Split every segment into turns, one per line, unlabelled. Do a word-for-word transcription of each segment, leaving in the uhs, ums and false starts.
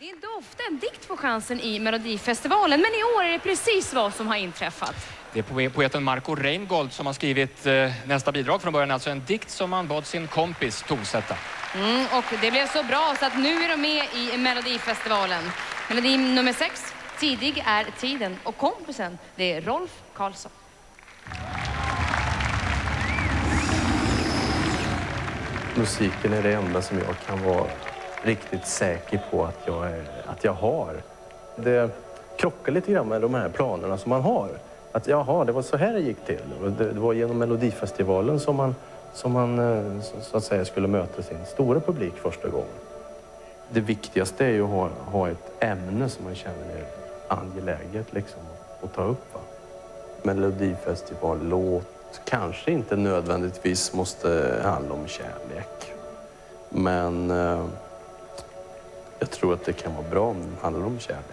Det är inte ofta en dikt får chansen i Melodifestivalen, men i år är det precis vad som har inträffat.
Det är poeten Marco Reingold som har skrivit eh, nästa bidrag från början, alltså en dikt som han bad sin kompis tonsätta.
Mm, och det blev så bra så att nu är de med i Melodifestivalen. Melodi nummer sex, Tidig är tiden, och kompisen, det är Rolf Karlsson.
Musiken är det enda som jag kan vara riktigt säker på att jag, är, att jag har. Det krockar lite grann med de här planerna som man har. Att jaha, det var så här det gick till. Det, det var genom Melodifestivalen som man, som man så, så att säga skulle möta sin stora publik första gången. Det viktigaste är ju att ha, ha ett ämne som man känner är angeläget liksom, att ta upp. Va? Melodifestivallåt kanske inte nödvändigtvis måste handla om kärlek. Men eh, jag tror att det kan vara bra om det handlar om kärlek.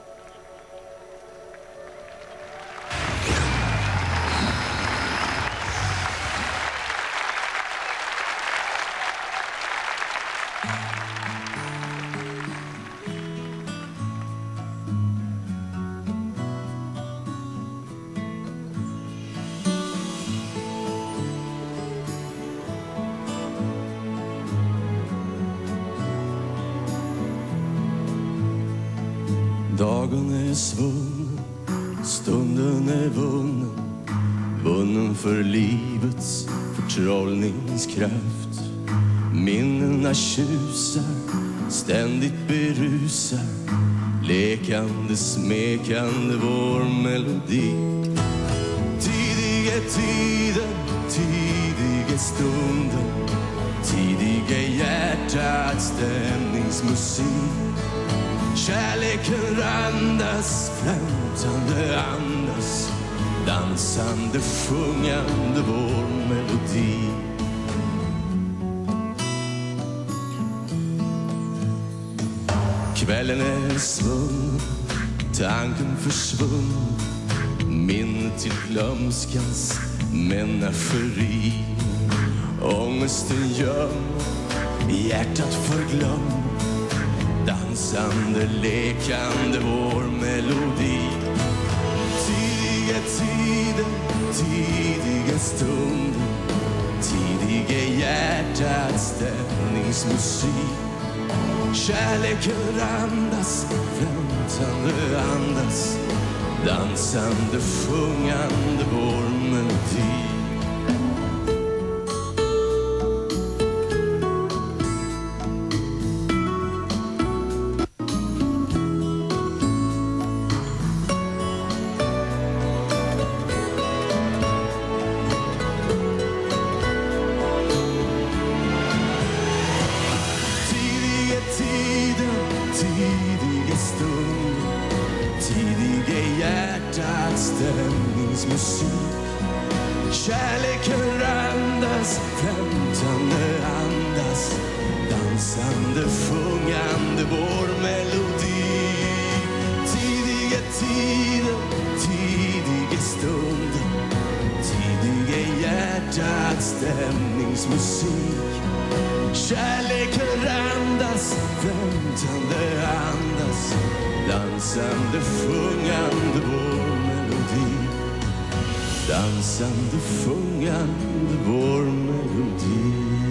Dagen är svunnen, stunden är vunnen, vunnen för livets förtrollningskraft. Minnena tjusar, ständigt berusar, lekande, smekande vår melodi. Tidig är tiden, tidig är stunden, tidig är hjärtats stämningsmusik. Kärleken randas, flämtande andas, dansande, sjungande vår melodi. Kvällen är svunnen, tanken försvunnen, minnet till glömskans menageri. Ångesten gömmer, hjärtat förglömmer, dansande, lekande vår melodi. Tidig är tiden, tidig är stunden, tidig är hjärtats stämningsmusik. Kärleken randas, flämtande andas, dansande, sjungande vår melodi. Tidig är stunden, tidig är hjärtats stämningsmusik. Kärleken randas, flämtande andas, dansande, sjungande vår melodi. Tidig är tiden, tidig är stunden, tidig är hjärtats stämningsmusik. Kärleken randas, flämtande andas, dansande, sjungande vår melodi. Dansande, sjungande vår melodi.